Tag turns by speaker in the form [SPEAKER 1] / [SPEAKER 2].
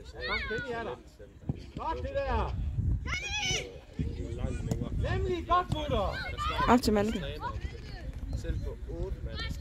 [SPEAKER 1] Kom, Kenny er der. Godt det der. Nemlig godt, gutter.
[SPEAKER 2] Op til Malke.
[SPEAKER 3] Selv på 8 mand.